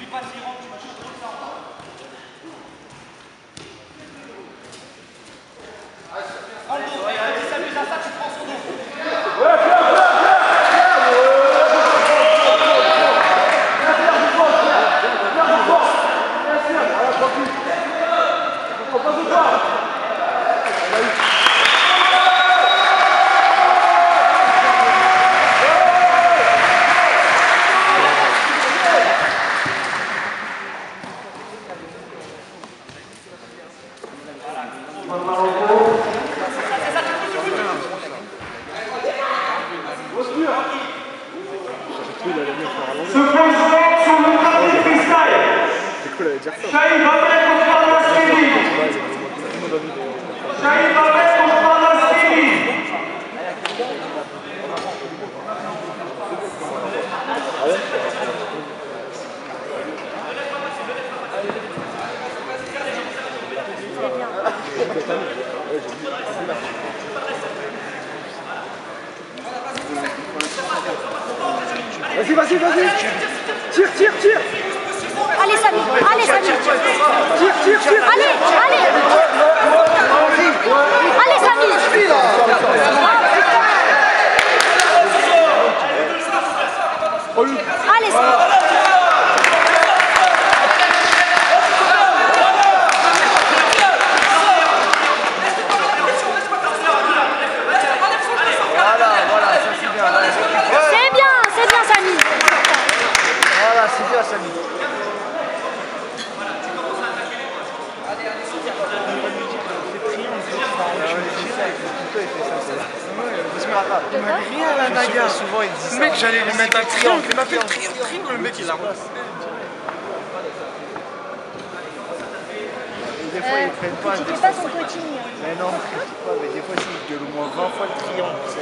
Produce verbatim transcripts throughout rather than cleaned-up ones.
Vas-y, vas-y, vas-y. Tire, tire, tire. Allez, Samy. Allez, Samy. Tire, tire, tire. Allez, allez. Allez, Samy. Allez, Samy. Rien là, Naga. Souvent il dit ça. Le mec, j'allais lui mettre un triangle. Il m'a fait le triangle, le mec il a repassé. Des fois ils prennent pas. Tu fais pas son coaching. Mais non, je sais pas, mais des fois si ils gueulent au moins vingt fois le triangle, tu sais.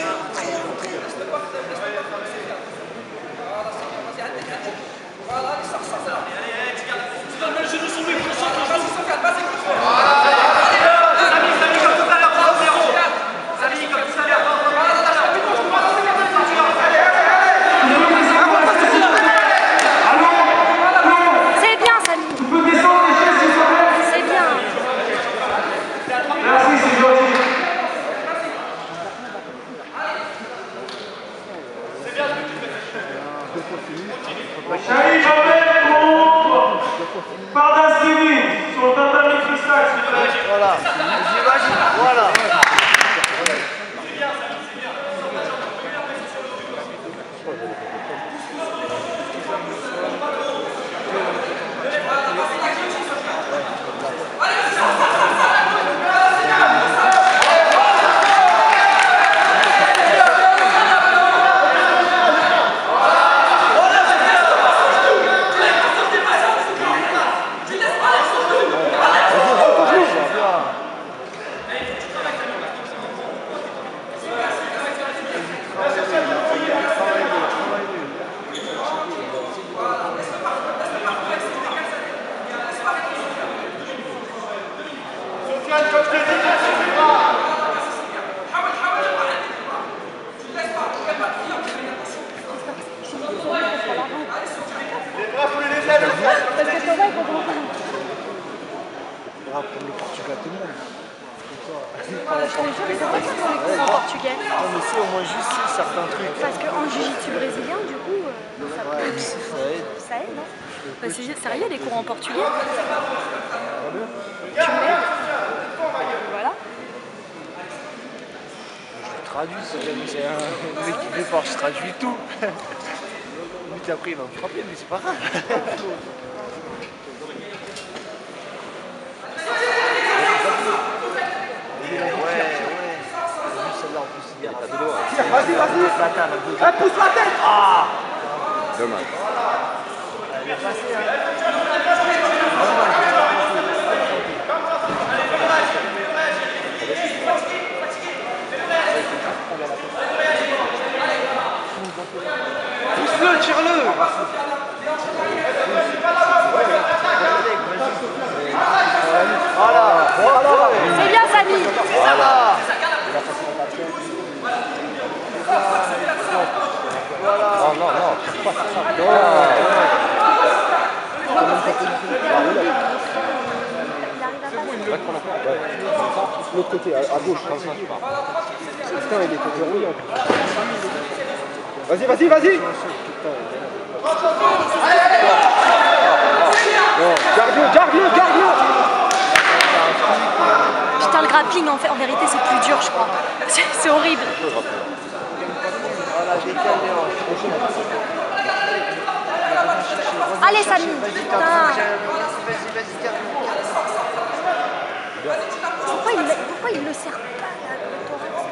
Voilà, j'imagine, voilà. Pour le Portugal, tout le monde. Je te jure, mais c'est vrai que c'est pour les cours en portugais. Non, mais c'est au moins juste certains trucs. Parce qu'en jiu-jitsu brésilien, du coup, euh, ça, ouais, ça aide. Ça aide, non bah, c'est sérieux, les cours en portugais. Tu m'aides. Voilà. Je traduis, c'est un mec qui fait fort, je traduis tout. Lui, après, il va me frapper, mais c'est pas grave. Vas-y, vas-y. Elle pousse la tête. Ah. Dommage. Elle est passée, hein. Pousse-le, tire-le. Voilà, voilà. C'est bien, Samy. Voilà. Non, non, non, pas ça. l'autre côté, à, à gauche. Putain, il était verrouillé en plus. Vas-y, vas-y, vas-y. Garde-le, garde-le, garde-le. Putain, le grappling, en, fait, en vérité, c'est plus dur, je crois. C'est horrible. Allez, Samy. Putain. Pourquoi il, pourquoi il le serre pas là,